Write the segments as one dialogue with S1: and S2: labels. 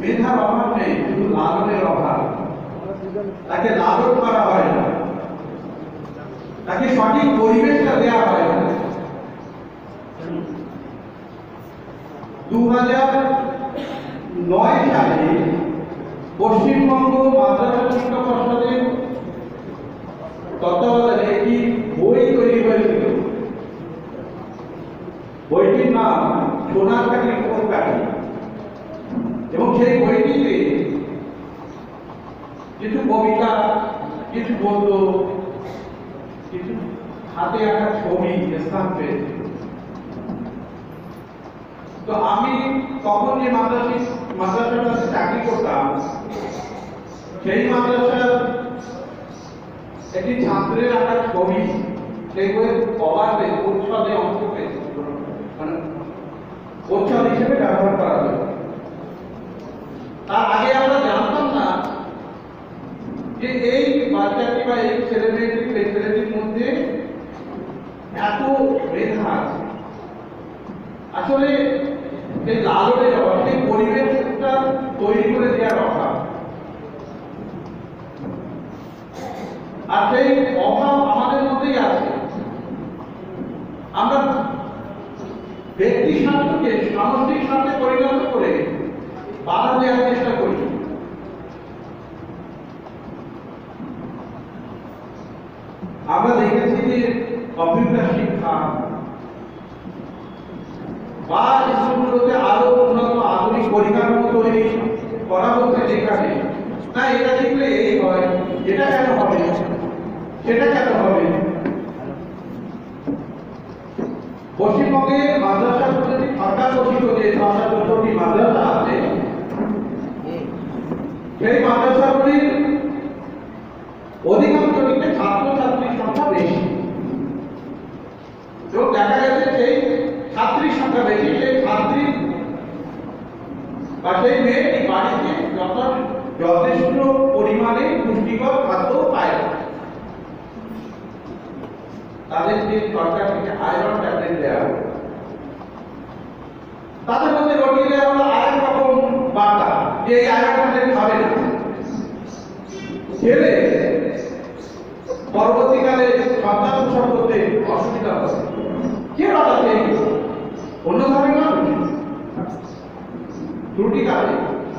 S1: মেধার অভাব নেই, শুধু লালনের অভাব। তাকে লালন করা হয় না, তাকে সঠিক পরিবেশটা দেওয়া হয় না। 2009 সালে পশ্চিমবঙ্গ মাদ্রাসা শিক্ষা পর্ষদের তত্ত্বাবধানে একটি বই তৈরি হয়েছিল। বইটির নাম সোনার কাঠি কোন কাঠি, এবং সেই বইটিতে কিছু কবিতা, কিছু গদ্য, কিছু হাতে আঁকা ছবি স্থান পেয়েছে। তো আমি তখন যে মাদ্রাসাটাতে চাকরি করতাম, সেই মাদ্রাসার একটি ছাত্রের আঁকা ছবি সেই বইয়ের কভার পেয়ে উৎসবে অংশ পেয়েছে, মানে উৎসব হিসেবে ব্যবহার করা হয়। তার আগে আমরা জানতাম না যে এই বাচ্চাটি বা এই ছেলেটির মধ্যে এত মেধা আছে। আসলে সেই লালনের অভাব, সেই পরিবেশটা তৈরি করে দেওয়ার অভাব, আর সেই অভাব আমাদের মধ্যেই আছে। আমরা ব্যক্তি স্বার্থকে সামষ্টিক স্বার্থে পরিণত করে বাধা দেওয়ার চেষ্টা করি। আমরা দেখেছি যে কম্পিউটার শিক্ষা বা স্কুলগুলোতে আরো উন্নত আধুনিক পরিকাঠামো তৈরি করা হচ্ছে, যেখানে না এটা শিখলে এই হয়, এটা কেন হবে, সেটা কেন হবে। পশ্চিমবঙ্গে মাদ্রাসা পদ্ধতি সরকার ঘোষিত যে ৬টি মাদ্রাসা আছে, সেই মাদ্রাসাগুলির অধিকাংশটিতে ছাত্রছাত্রীর সংখ্যা বেশি, এবং দেখা গেছে সেই ছাত্রীর সংখ্যা বেশি, সেই ছাত্রী বা সেই মেয়েটি বাড়িতে যথেষ্ট পরিমাণে পুষ্টিকর খাদ্য পায় না। তাদেরকে সরকার থেকে আয়রন ট্যাবলেট দেওয়া হবে, তাদের মধ্যে রোগী দেওয়া হলো আরেক রকম বার্তা যে এই আয়রন ট্যাবলেট খাবে না, খেলে পরবর্তীকালে সন্তান প্রসব করতে অসুবিধা হবে। কে বাড়াচ্ছে? অন্য ধরনের মানুষ ত্রুটি কারণে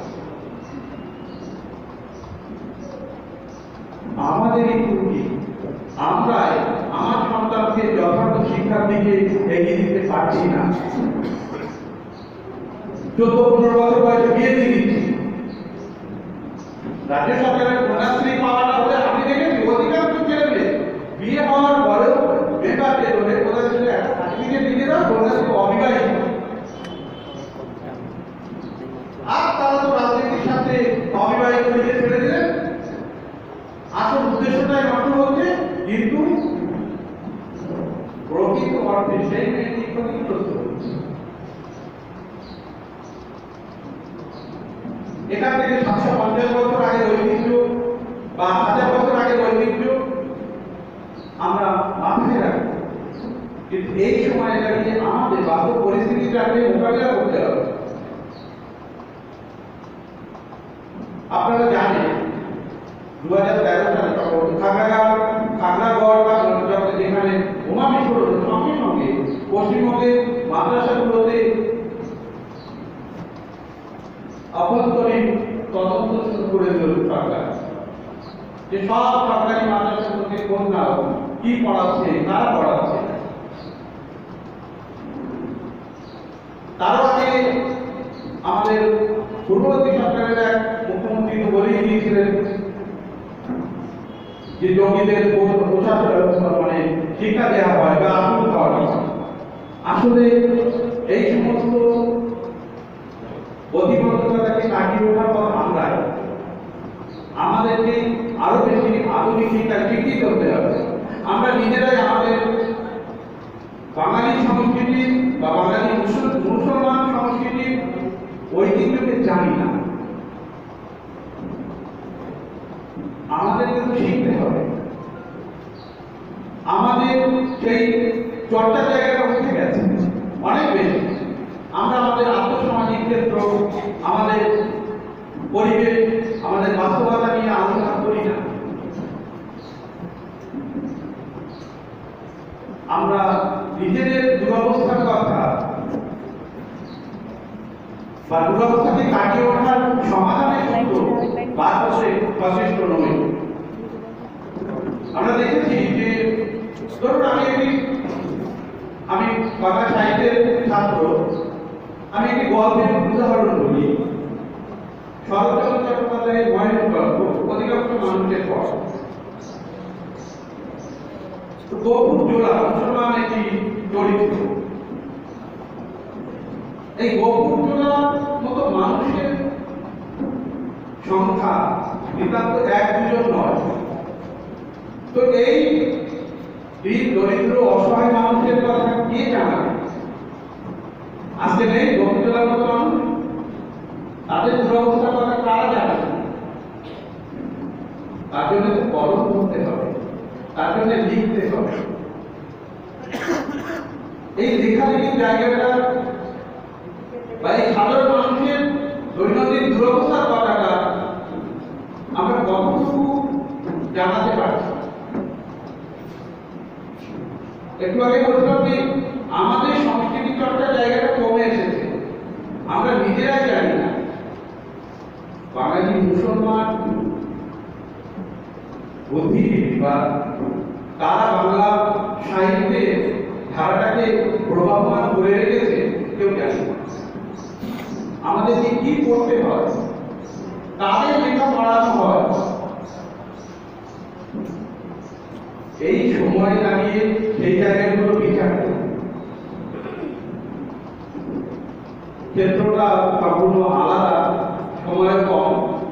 S1: আমাদের এই ত্রুটি, আমরা আমার সন্তানকে যথার্থ শিক্ষার দিকে এগিয়ে দিতে পারছি না। 14-15 বছর বয়সে বিয়ে দিয়ে দিচ্ছি। রাজ্য সরকারের কন্যাশ্রী পাওয়াটা হলে আমি দেখেছি অধিকাংশ ছেলে বিয়ে হওয়ার পরেও বেকার ধরে কোথায় ছেলে একটা সার্টিফিকেট দিয়ে দাও, কন্যাশ্রী অবিবাহিত। আর তারা তো রাজনীতির সাথে অবিবাহিত দিকে ছেড়ে দিলেন। আসল উদ্দেশ্যটাই নষ্ট হচ্ছে, কিন্তু প্রকৃত অর্থে সেই মেয়েটি ক্ষতিগ্রস্ত হচ্ছে। এখান থেকে 750 বছর আগে ঐতিহ্য বা 1000 বছর আগে ঐতিহ্য আমরা মাথায় রাখবো, কিন্তু এই সময় দাঁড়িয়ে আমাদের বাস্তব পরিস্থিতিটাকে মোকাবিলা করতে হবে। আপনারা জানেন 2013 সালে খাগড়াগড় বা যেখানে বোমা বিস্ফোরণের সঙ্গে সঙ্গে পশ্চিমবঙ্গের মাদ্রাসাগুলোতে অভ্যন্তরীণ তদন্ত শুরু করে দিল সরকার, যে সব সরকারি মাদ্রাসাগুলোকে কোন নাও কি পড়াচ্ছে, কারা পড়াচ্ছে। তারও আগে আমাদের পূর্ববর্তী সরকারের এক মুখ্যমন্ত্রী তো বলেই দিয়েছিলেন যে জঙ্গিদের মানে শিক্ষা দেওয়া হয় বা আঙুল খাওয়া হয়। আসলে এই সমস্ত প্রতিবন্ধকতাকে কাটিয়ে ওঠার পর আমাদেরকে আরো বেশি আধুনিক শিক্ষার স্বীকৃতি করতে হবে। আমরা নিজেরাই আমাদের বাঙালি সংস্কৃতি বা বাঙালি মুসলমান সংস্কৃতির ঐতিহ্যকে জানি না। আমাদের কিন্তু শিখতে হবে। আমাদের সেই চর্চা জায়গাটা উঠে গেছে অনেক বেশি। আমরা আমাদের আত্মসামাজিক ক্ষেত্র, আমাদের আমরা নিজেদের দুরবস্থার কথা বা দুরবস্থাকে কাটিয়ে ওঠার সমাধানের সূত্র বার করতে সচেষ্ট নই। আমরা দেখেছি যে ধরুন আমি বাংলা সাহিত্যের ছাত্র, আমি একটি গল্পের উদাহরণ বলি। শরৎচন্দ্র চট্টোপাধ্যায়ের মহেশ গল্প অধিকাংশ মানুষের পড়া। গফুর জোড়া মুসলমান একটি চরিত্র। এই গফুর জোড়ার মতো মানুষের সংখ্যা নিতান্ত এক দুজন নয়। তো এই দরিদ্র অসহায় মানুষের কথা কে জানাবে? আজকে নেই গফুর জোড়ার মতো মানুষ, তাদের দুরবস্থার কথা কারা জানাবে? তার জন্য কলম করতে হবে, তার জন্য লিখতে হবে। এই লেখালেখির জায়গাটা বা এই সাধারণ মানুষের দৈনন্দিন দুরবস্থার কথাটা আমরা কতটুকু জানাতে পারছি? একটু আগে বলছিলাম যে আমাদের সংস্কৃতি চর্চার জায়গাটা কমে এসেছে, আমরা নিজেরাই জানি না। বাঙালি মুসলমান বুদ্ধিজীবী বা তারা বাংলা সাহিত্যের ধারাটাকে প্রভাবমান করে রেখেছে কেউ জানে না। আমাদেরকে কি করতে হয়, তাদের লেখা পড়ানো হয়। এই সময় দাঁড়িয়ে সেই জায়গাগুলো বিচার করে ক্ষেত্রটা সম্পূর্ণ আলাদা, সময় কম।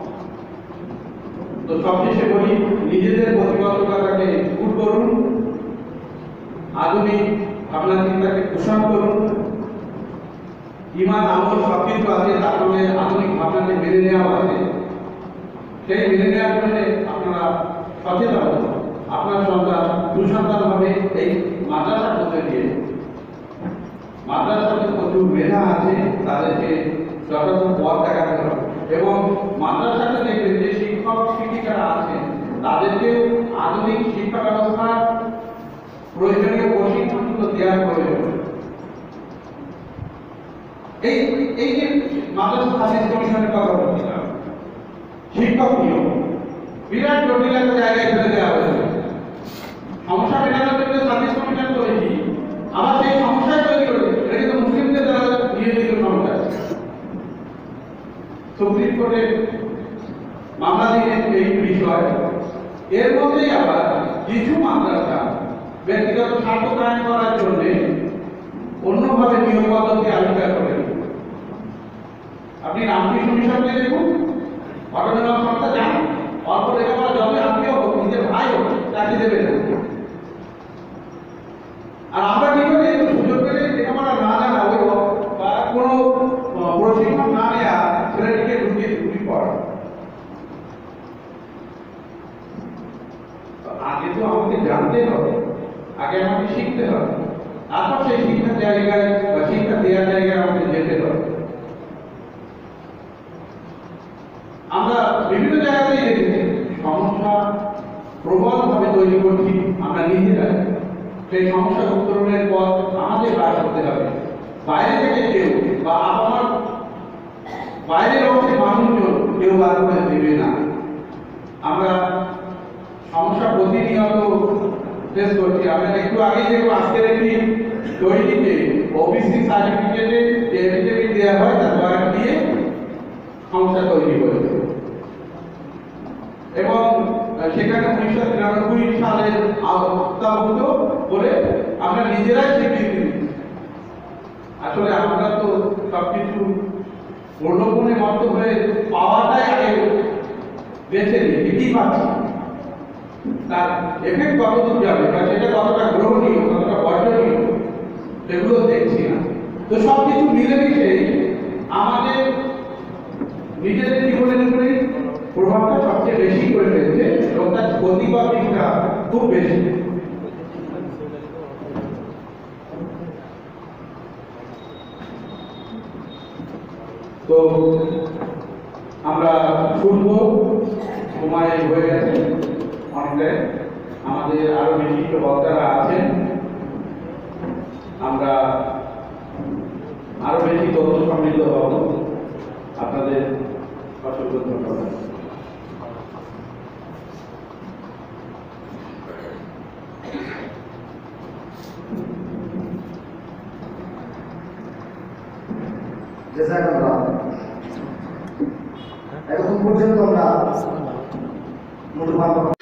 S1: তো সবশেষে বলি, নিজেদের প্রতিবদ্ধতাকে দূর করুন, আধুনিক ভাবনা চিন্তাকে পোষণ করুন। ইমান আমল সবকিছু আছে, তার সঙ্গে আধুনিক ভাবনাকে মেনে নেওয়া আছে। সেই মেনে নেওয়ার জন্য আপনারা সচেতন, আপনার সন্তান দুঃসন্তান হবে এই মাদ্রাসার মধ্যে দিয়ে। মাদ্রাসাতে প্রচুর মেধা আছে, তাদেরকে যথাযথ পথ দেখাতে হবে এবং মাদ্রাসাতে দেখবেন যে শিক্ষক শিক্ষিকারা আছেন তাদেরকেও আধুনিক শিক্ষা ব্যবস্থার প্রয়োজনীয় প্রশিক্ষণগুলো দেওয়ার প্রয়োজন। এই যে মাদ্রাসা হাদিস কমিশনের কথা বলছিলাম, শিক্ষক নিয়োগ বিরাট জটিল একটা জায়গায় ফেলে দেওয়া হয়েছে। সমস্যা মেটানোর জন্য হাদিস কমিশন তৈরি, আবার সেই সমস্যায় তৈরি করে এটা কিন্তু মুসলিমদের দ্বারা নিয়োজিত সমস্যা। সুপ্রিম কোর্টে মামলা দিয়ে এই বিষয়, এর মধ্যেই আবার কিছু মাদ্রাসা ব্যক্তিগত স্বার্থ কায়েম করার জন্য অন্যভাবে নিয়োগ পদ্ধতি আবিষ্কার করেন। আপনি রামকৃষ্ণ মিশনকে দেখুন, অটোনমাস সংস্থা যান, অল্প লেখাপড়া যবে আপনিও হোক, নিজের ভাই হোক, চাকরি দেবে না। আর আমরা কি করি, সুযোগ পেলে লেখাপড়া না জানা ওই বা কোনো প্রশিক্ষণ না নেওয়া ছেলেটিকে ঢুকিয়ে পড়া। আগে তো আমাকে জানতে হবে, আগে আমাকে শিখতে হবে, তারপর সেই শিক্ষার জায়গায় বা শিক্ষা দেওয়ার জায়গায় আমাকে যেতে হবে। আমরা বিভিন্ন জায়গাতেই দেখেছি সমস্যা প্রবলভাবে তৈরি করছি আমরা নিজেরা। সেই সমস্যা উত্তরণের পথ আমাদের বার করতে হবে। বাইরে থেকে কেউ বা আমার বাইরের অংশের মানুষজন কেউ বার করে দেবে না। আমরা সমস্যা প্রতিনিয়ত ফেস করছি। আমরা একটু আগেই দেখবো আজকের একটি তৈরিতে ওবিসি সার্টিফিকেটে যে এফিডেভিট দেওয়া হয় তার বয়ান দিয়ে সমস্যা তৈরি হয়েছে এবং সেখানে 1993 সালের আওতাভুক্ত বলে আমরা নিজেরাই স্বীকৃতি দিচ্ছি। আসলে আমরা তো সবকিছু পূর্ণগুণে মত হয়ে পাওয়াটাই আগে বেছে নিই, কি পাচ্ছি তার এফেক্ট কতদূর যাবে বা সেটা কতটা গ্রহণীয়, কতটা বর্জনীয়, সেগুলো দেখছি না। তো সবকিছু মিলেমিশে আমাদের নিজেদের জীবনের উপরে প্রভাবটা সবচেয়ে বেশি করে ফেলছে এবং তার ক্ষতিকর দিকটা খুব বেশি। তো আমরা শুনবো, সময় হয়ে গেছে অনেকটাই। আমাদের আরো বিশিষ্ট বক্তারা আছেন, আমরা আরো বেশি তথ্য সমৃদ্ধ হব। আপনাদের অসংখ্য ধন্যবাদ।
S2: এখন পর্যন্ত আমরা